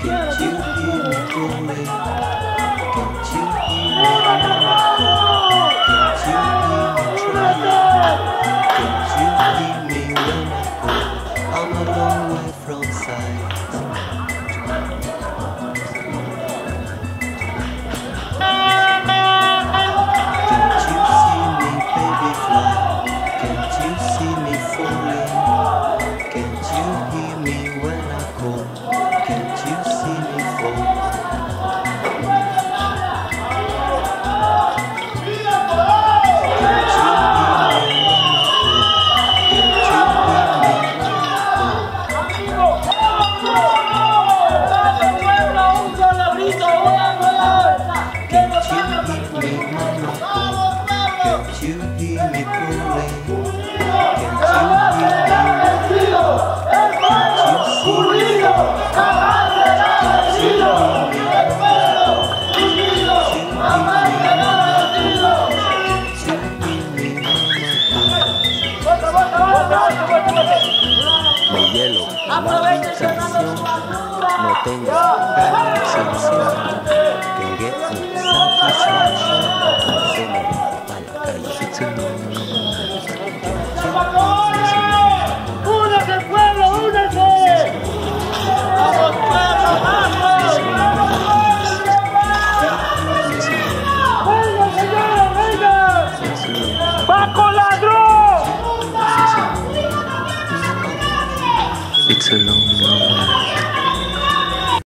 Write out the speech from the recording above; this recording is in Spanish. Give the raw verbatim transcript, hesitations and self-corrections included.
Can't you hear me calling? Can't you hear me calling? Can't you hear me trying? Can't you hear me when I call? I'm a long way from sight. Can't you see me, baby, fly? Can't you see me falling? Can't you hear me when I call? Can't you see me fall? Can't you hear me calling? Can't you hear me? Can't you see me? Can't you hear me? Mi hielo, la canción, no tengo canción, querer un satisfacción, como para la calle.